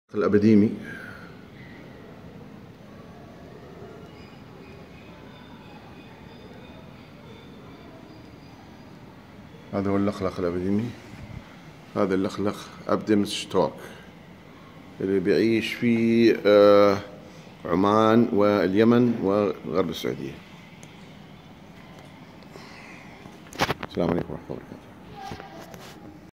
الأبديمي. هذا هو اللخلخ الأبديمي. هذا اللخلخ أبديمس شتوك اللي بيعيش في عمان واليمن وغرب السعودية. السلام عليكم ورحمة الله وبركاته.